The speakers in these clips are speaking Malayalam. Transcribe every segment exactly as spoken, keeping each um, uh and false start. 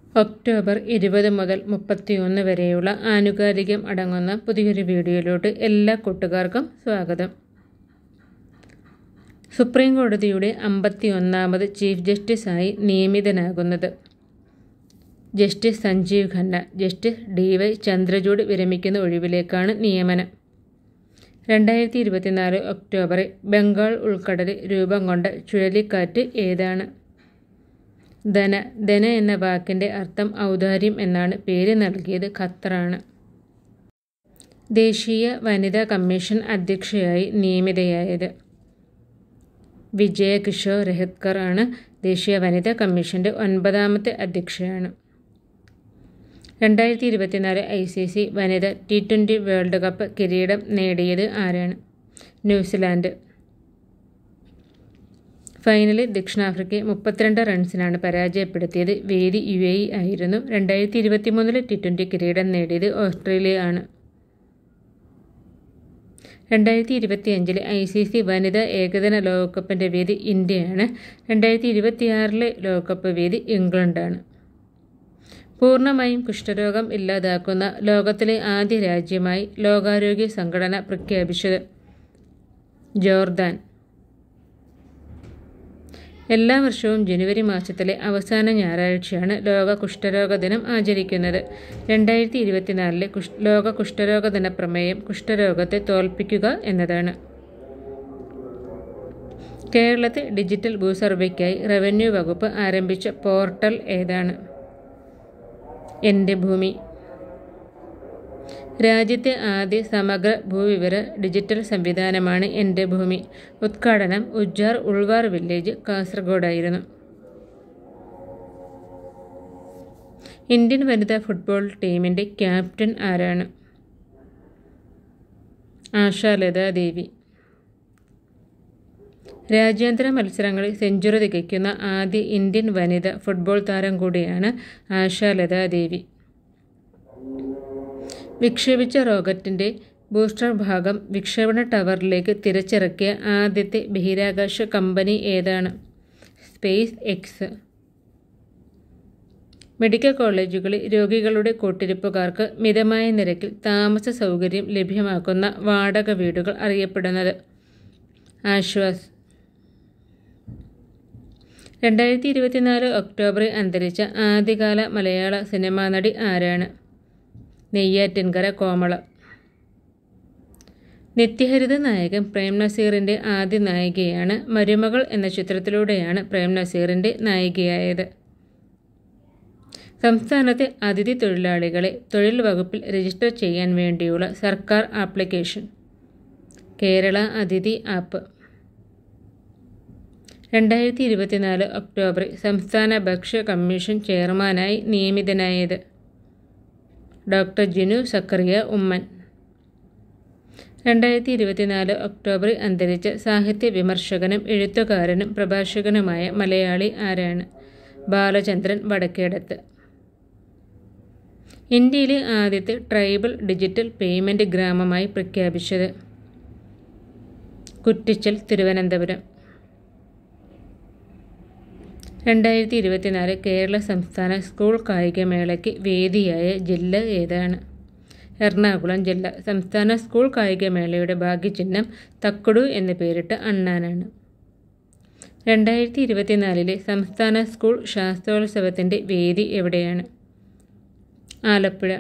ഒക്ടോബർ ഇരുപത് മുതൽ മുപ്പത്തിയൊന്ന് വരെയുള്ള ആനുകാലികം അടങ്ങുന്ന പുതിയൊരു വീഡിയോയിലോട്ട് എല്ലാ കൂട്ടുകാർക്കും സ്വാഗതം. സുപ്രീം കോടതിയുടെ അമ്പത്തി ഒന്നാമത് ചീഫ് ജസ്റ്റിസായി നിയമിതനാകുന്നത് justice Sanjiv Khanna. Justice D Y Chandrachud വിരമിക്കുന്ന ഒഴിവിലേക്കാണ് നിയമനം. രണ്ടായിരത്തി ഇരുപത്തിനാല് ഒക്ടോബറിൽ ബംഗാൾ ഉൾക്കടലിൽ രൂപം കൊണ്ട ചുഴലിക്കാറ്റ് ഏതാണ്? ധന. ധന എന്ന വാക്കിൻ്റെ അർത്ഥം ഔദാര്യം എന്നാണ്. പേര് നൽകിയത് ഖത്തറാണ്. ദേശീയ വനിതാ കമ്മീഷൻ അധ്യക്ഷയായി നിയമിതയായത് വിജയ കിഷോർ രഹത്കർ ആണ്. ദേശീയ വനിതാ കമ്മീഷൻ്റെ ഒൻപതാമത്തെ അധ്യക്ഷയാണ്. രണ്ടായിരത്തി ഇരുപത്തിനാല് ഐ സി സി വനിതാ ടി ട്വൻ്റി വേൾഡ് കപ്പ് കിരീടം നേടിയത് ആരാണ്? ന്യൂസിലാൻഡ്. ഫൈനലിൽ ദക്ഷിണാഫ്രിക്കയെ മുപ്പത്തിരണ്ട് റൺസിനാണ് പരാജയപ്പെടുത്തിയത്. വേദി യു എ ഇ ആയിരുന്നു. രണ്ടായിരത്തി ഇരുപത്തി മൂന്നില് ടി ട്വൻ്റി കിരീടം നേടിയത് ഓസ്ട്രേലിയ ആണ്. രണ്ടായിരത്തി ഇരുപത്തി അഞ്ചിലെ ഐ സി സി വനിതാ ഏകദിന ലോകകപ്പിൻ്റെ വേദി ഇന്ത്യയാണ്. രണ്ടായിരത്തി ഇരുപത്തിയാറിലെ ലോകകപ്പ് വേദി ഇംഗ്ലണ്ടാണ്. പൂർണ്ണമായും കുഷ്ഠരോഗം ഇല്ലാതാക്കുന്ന ലോകത്തിലെ ആദ്യ രാജ്യമായി ലോകാരോഗ്യ സംഘടന പ്രഖ്യാപിച്ചത് ജോർദാൻ. എല്ലാ വർഷവും ജനുവരി മാസത്തിലെ അവസാന ഞായറാഴ്ചയാണ് ലോക കുഷ്ഠരോഗ ദിനം ആചരിക്കുന്നത്. രണ്ടായിരത്തി ഇരുപത്തിനാലിലെ കുഷ് ലോക കുഷ്ഠരോഗ ദിന പ്രമേയം കുഷ്ഠരോഗത്തെ തോൽപ്പിക്കുക എന്നതാണ്. കേരളത്തിൽ ഡിജിറ്റൽ ഭൂസർവേക്കായി റവന്യൂ വകുപ്പ് ആരംഭിച്ച പോർട്ടൽ ഏതാണ്? എൻ്റെ ഭൂമി. രാജ്യത്തെ ആദ്യ സമഗ്ര ഭൂവിവര ഡിജിറ്റൽ സംവിധാനമാണ് എൻ്റെ ഭൂമി. ഉദ്ഘാടനം ഉജ്ജാർ ഉൾവാർ വില്ലേജ്, കാസർഗോഡായിരുന്നു. ഇന്ത്യൻ വനിതാ ഫുട്ബോൾ ടീമിൻ്റെ ക്യാപ്റ്റൻ ആരാണ്? ആശാലത ദേവി. രാജ്യാന്തര മത്സരങ്ങളിൽ സെഞ്ചുറി തികയ്ക്കുന്ന ആദ്യ ഇന്ത്യൻ വനിതാ ഫുട്ബോൾ താരം കൂടിയാണ് ആശാലത ദേവി. വിക്ഷേപിച്ച റോക്കറ്റിൻ്റെ ബൂസ്റ്റർ ഭാഗം വിക്ഷേപണ ടവറിലേക്ക് തിരിച്ചിറക്കിയ ആദ്യത്തെ ബഹിരാകാശ കമ്പനി ഏതാണ്? Space X. മെഡിക്കൽ കോളേജുകളിൽ രോഗികളുടെ കൂട്ടിരിപ്പുകാർക്ക് മിതമായ നിരക്കിൽ താമസ സൗകര്യം ലഭ്യമാക്കുന്ന വാടക വീടുകൾ അറിയപ്പെടുന്നത് ആശ്വാസ്. രണ്ടായിരത്തി ഇരുപത്തിനാല് ഒക്ടോബറിൽ അന്തരിച്ച ആദ്യകാല മലയാള സിനിമാ നടി ആരാണ്? നെയ്യാറ്റിൻകര കോമള. നിത്യഹരിത നായകൻ പ്രേം നസീറിൻ്റെ ആദ്യ നായികയാണ്. മരുമകൾ എന്ന ചിത്രത്തിലൂടെയാണ് പ്രേം നസീറിൻ്റെ നായികയായത്. സംസ്ഥാനത്തെ അതിഥി തൊഴിലാളികളെ തൊഴിൽ വകുപ്പിൽ രജിസ്റ്റർ ചെയ്യാൻ വേണ്ടിയുള്ള സർക്കാർ ആപ്ലിക്കേഷൻ കേരള അതിഥി ആപ്പ്. രണ്ടായിരത്തി ഇരുപത്തിനാല് ഒക്ടോബറിൽ സംസ്ഥാന ഭക്ഷ്യ കമ്മീഷൻ ചെയർമാനായി നിയമിതനായത് ഡോക്ടർ ജിനു സക്കറിയ ഉമ്മൻ. രണ്ടായിരത്തി ഇരുപത്തിനാല് ഒക്ടോബറിൽ അന്തരിച്ച സാഹിത്യ വിമർശകനും എഴുത്തുകാരനും പ്രഭാഷകനുമായ മലയാളി ആരാണ്? ബാലചന്ദ്രൻ വടക്കേടത്ത്. ഇന്ത്യയിലെ ആദ്യത്തെ ട്രൈബൽ ഡിജിറ്റൽ പേയ്മെൻറ്റ് ഗ്രാമമായി പ്രഖ്യാപിച്ചത് കുറ്റിച്ചൽ, തിരുവനന്തപുരം. രണ്ടായിരത്തി ഇരുപത്തിനാല് കേരള സംസ്ഥാന സ്കൂൾ കായികമേളയ്ക്ക് വേദിയായ ജില്ല ഏതാണ്? എറണാകുളം ജില്ല. സംസ്ഥാന സ്കൂൾ കായികമേളയുടെ ഭാഗ്യചിഹ്നം തക്കുടു എന്ന് പേരിട്ട അണ്ണാനാണ്. രണ്ടായിരത്തി ഇരുപത്തിനാലിലെ സംസ്ഥാന സ്കൂൾ ശാസ്ത്രോത്സവത്തിൻ്റെ വേദി എവിടെയാണ്? ആലപ്പുഴ.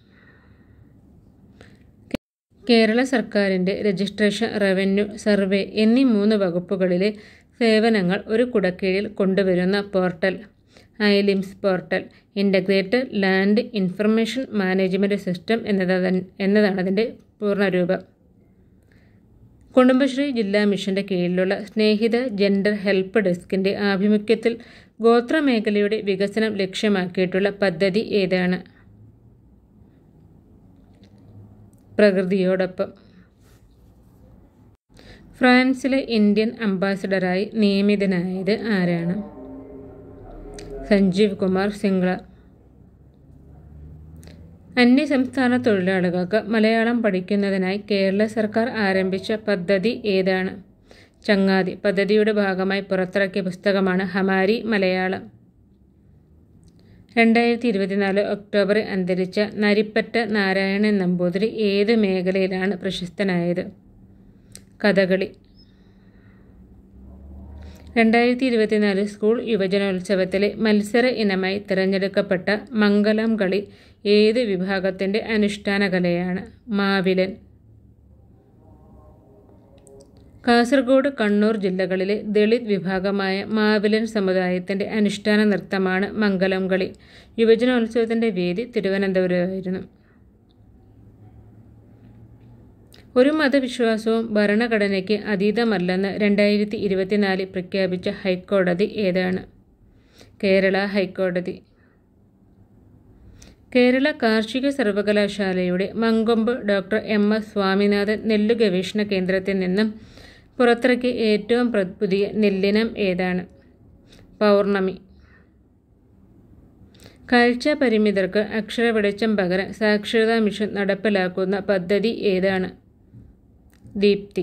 കേരള സർക്കാരിൻ്റെ രജിസ്ട്രേഷൻ, റവന്യൂ, സർവേ എന്നീ മൂന്ന് വകുപ്പുകളിലെ സേവനങ്ങൾ ഒരു കുടക്കീഴിൽ കൊണ്ടുവരുന്ന portal ILIMS portal. Integrated land information management system എന്നതാണ് എന്നതാണ് അതിൻ്റെ പൂർണ്ണരൂപം. കുടുംബശ്രീ ജില്ലാ മിഷൻ്റെ കീഴിലുള്ള സ്നേഹിത ജെൻഡർ ഹെൽപ്പ് ഡെസ്കിൻ്റെ ആഭിമുഖ്യത്തിൽ ഗോത്രമേഖലയുടെ വികസനം ലക്ഷ്യമാക്കിയിട്ടുള്ള പദ്ധതി ഏതാണ്? പ്രകൃതിയോടൊപ്പം. ഫ്രാൻസിലെ ഇന്ത്യൻ അംബാസഡറായി നിയമിതനായത് ആരാണ്? സഞ്ജീവ് കുമാർ സിംഗ്ല. അന്യസംസ്ഥാന തൊഴിലാളികൾക്ക് മലയാളം പഠിക്കുന്നതിനായി കേരള സർക്കാർ ആരംഭിച്ച പദ്ധതി ഏതാണ്? ചങ്ങാതി. പദ്ധതിയുടെ ഭാഗമായി പുറത്തിറക്കിയ പുസ്തകമാണ് ഹമാരി മലയാളം. രണ്ടായിരത്തി ഇരുപത്തിനാല് ഒക്ടോബറിൽ അന്തരിച്ച നരിപ്പറ്റ നാരായണൻ നമ്പൂതിരി ഏത് മേഖലയിലാണ് പ്രശസ്തനായത്? കഥകളി. രണ്ടായിരത്തി ഇരുപത്തിനാല് സ്കൂൾ യുവജനോത്സവത്തിലെ മത്സര ഇനമായി തിരഞ്ഞെടുക്കപ്പെട്ട മംഗലം കളി ഏത് വിഭാഗത്തിൻ്റെ അനുഷ്ഠാന കലയാണ്? മാവിലൻ. കാസർഗോഡ്, കണ്ണൂർ ജില്ലകളിലെ ദളിത് വിഭാഗമായ മാവിലൻ സമുദായത്തിൻ്റെ അനുഷ്ഠാന നൃത്തമാണ് മംഗലം കളി. യുവജനോത്സവത്തിൻ്റെ വേദി തിരുവനന്തപുരമായിരുന്നു. ഒരു മതവിശ്വാസവും ഭരണഘടനയ്ക്ക് അതീതമല്ലെന്ന് രണ്ടായിരത്തി ഇരുപത്തിനാലിൽ പ്രഖ്യാപിച്ച ഹൈക്കോടതി ഏതാണ്? കേരള ഹൈക്കോടതി. കേരള കാർഷിക സർവകലാശാലയുടെ Mankombu doctor M S Swaminathan നെല്ലു ഗവേഷണ കേന്ദ്രത്തിൽ നിന്നും പുറത്തിറക്കിയ ഏറ്റവും പുതിയ നെല്ലിനം ഏതാണ്? പൗർണമി. കാഴ്ച പരിമിതർക്ക് അക്ഷര വെളിച്ചം പകരാൻ സാക്ഷരതാ മിഷൻ നടപ്പിലാക്കുന്ന പദ്ധതി ഏതാണ്? ദീപ്തി.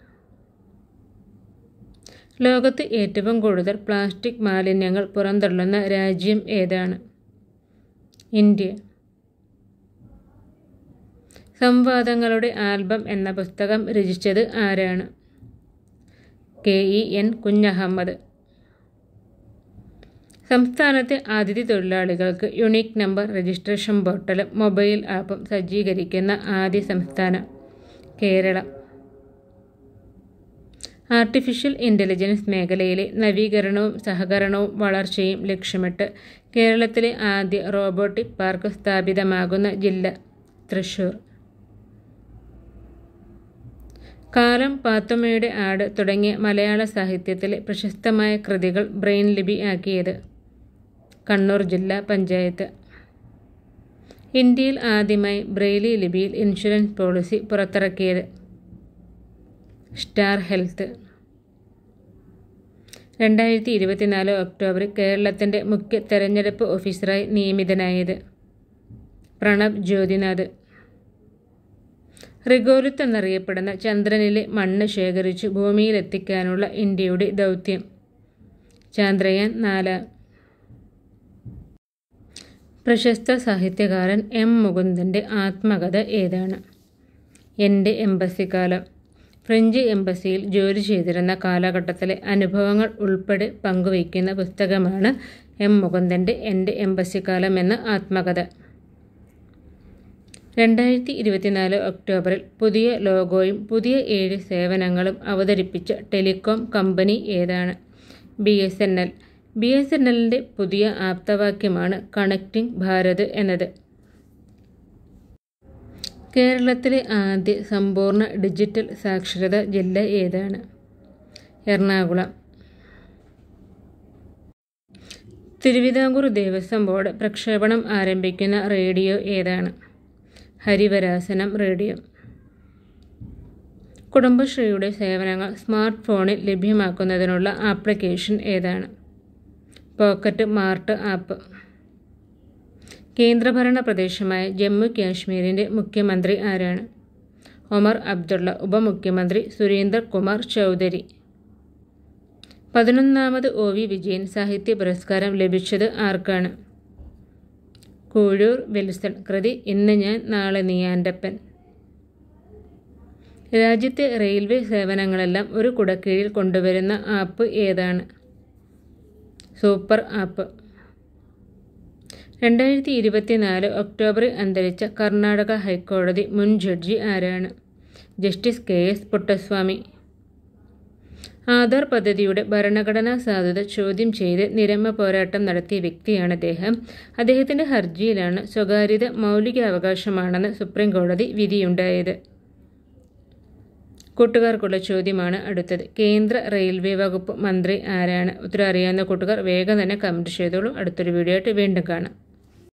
ലോകത്ത് ഏറ്റവും കൂടുതൽ പ്ലാസ്റ്റിക് മാലിന്യങ്ങൾ പുറന്തള്ളുന്ന രാജ്യം ഏതാണ്? ഇന്ത്യ. സംവാദങ്ങളുടെ ആൽബം എന്ന പുസ്തകം രചിച്ചത് ആരാണ്? K E N Kunjahammed. സംസ്ഥാനത്തെ അതിഥി തൊഴിലാളികൾക്ക് യുണീക്ക് നമ്പർ രജിസ്ട്രേഷൻ പോർട്ടലും മൊബൈൽ ആപ്പും സജ്ജീകരിക്കുന്ന ആദ്യ സംസ്ഥാനം കേരളം. ആർട്ടിഫിഷ്യൽ ഇൻ്റലിജൻസ് മേഖലയിലെ നവീകരണവും സഹകരണവും വളർച്ചയും ലക്ഷ്യമിട്ട് കേരളത്തിലെ ആദ്യ റോബോട്ടിക് പാർക്ക് സ്ഥാപിതമാകുന്ന ജില്ല തൃശ്ശൂർ. കാലം, പാത്തുമ്മയുടെ ആട് തുടങ്ങിയ മലയാള സാഹിത്യത്തിലെ പ്രശസ്തമായ കൃതികൾ ബ്രെയിൻ ലിപി ആക്കിയത് കണ്ണൂർ ജില്ലാ പഞ്ചായത്ത്. ഇന്ത്യയിൽ ആദ്യമായി ബ്രെയിലി ലിപിയിൽ ഇൻഷുറൻസ് പോളിസി പുറത്തിറക്കിയത് സ്റ്റാർ ഹെൽത്ത്. രണ്ടായിരത്തി ഇരുപത്തിനാല് ഒക്ടോബറിൽ കേരളത്തിൻ്റെ മുഖ്യ തെരഞ്ഞെടുപ്പ് ഓഫീസറായി നിയമിതനായത് പ്രണബ് ജ്യോതിനാഥ്. റിഗോലിത്ത് എന്നറിയപ്പെടുന്ന ചന്ദ്രനിലെ മണ്ണ് ശേഖരിച്ച് ഭൂമിയിലെത്തിക്കാനുള്ള ഇന്ത്യയുടെ ദൗത്യം ചാന്ദ്രയാൻ നാല്. പ്രശസ്ത സാഹിത്യകാരൻ എം മുകുന്ദൻ്റെ ആത്മകഥ ഏതാണ്? എൻ്റെ എംബസിക്കാലം. ഫ്രഞ്ച് എംബസിയിൽ ജോലി ചെയ്തിരുന്ന കാലഘട്ടത്തിലെ അനുഭവങ്ങൾ ഉൾപ്പെടെ പങ്കുവയ്ക്കുന്ന പുസ്തകമാണ് എം മുകുന്ദൻ്റെ എൻ്റെ എംബസിക്കാലം എന്ന ആത്മകഥ. രണ്ടായിരത്തി ഇരുപത്തിനാല് ഒക്ടോബറിൽ പുതിയ ലോഗോയും പുതിയ ഏഴ് സേവനങ്ങളും അവതരിപ്പിച്ച ടെലികോം കമ്പനി ഏതാണ്? B S N L. B S N എല്ലിൻ്റെ പുതിയ ആപ്തവാക്യമാണ് കണക്റ്റിംഗ് ഭാരത് എന്നത്. കേരളത്തിലെ ആദ്യ സമ്പൂർണ്ണ ഡിജിറ്റൽ സാക്ഷരതാ ജില്ല ഏതാണ്? എറണാകുളം. തിരുവിതാംകൂർ ദേവസ്വം ബോർഡ് പ്രക്ഷേപണം ആരംഭിക്കുന്ന റേഡിയോ ഏതാണ്? ഹരിവരാസനം റേഡിയോ. കുടുംബശ്രീയുടെ സേവനങ്ങൾ സ്മാർട്ട് ഫോണിൽ ലഭ്യമാക്കുന്നതിനുള്ള ആപ്ലിക്കേഷൻ ഏതാണ്? Pocket mart app. കേന്ദ്രഭരണ പ്രദേശമായ ജമ്മു കാശ്മീരിൻ്റെ മുഖ്യമന്ത്രി ആരാണ്? ഒമർ അബ്ദുള്ള. ഉപമുഖ്യമന്ത്രി സുരേന്ദർ കുമാർ ചൗധരി. പതിനൊന്നാമത് ഒ വി വിജയൻ സാഹിത്യ പുരസ്കാരം ലഭിച്ചത് ആർക്കാണ്? കൂഴൂർ വിൽസൺ. കൃതി ഇന്ന് ഞാൻ നാളെ നീയാൻ്റപ്പൻ. രാജ്യത്തെ റെയിൽവേ സേവനങ്ങളെല്ലാം ഒരു കുടക്കീഴിൽ കൊണ്ടുവരുന്ന ആപ്പ് ഏതാണ്? Super app. രണ്ടായിരത്തി ഇരുപത്തിനാല് ഒക്ടോബറിൽ അന്തരിച്ച കർണാടക ഹൈക്കോടതി മുൻ ജഡ്ജി ആരാണ്? Justice K S Puttaswamy. Aadhaar പദ്ധതിയുടെ ഭരണഘടനാ സാധുത ചോദ്യം ചെയ്ത് നിരമ പോരാട്ടം നടത്തിയ വ്യക്തിയാണ് അദ്ദേഹം. അദ്ദേഹത്തിൻ്റെ ഹർജിയിലാണ് സ്വകാര്യത മൗലികാവകാശമാണെന്ന് സുപ്രീം കോടതി വിധിയുണ്ടായത്. കൂട്ടുകാർക്കുള്ള ചോദ്യമാണ് അടുത്തത്. കേന്ദ്ര റെയിൽവേ വകുപ്പ് മന്ത്രി ആരാണ്? ഉത്തരം അറിയാവുന്ന കൂട്ടുകാർ വേഗം തന്നെ കമൻറ്റ് ചെയ്തോളൂ. അടുത്തൊരു വീഡിയോ ആയിട്ട് വീണ്ടും കാണാം.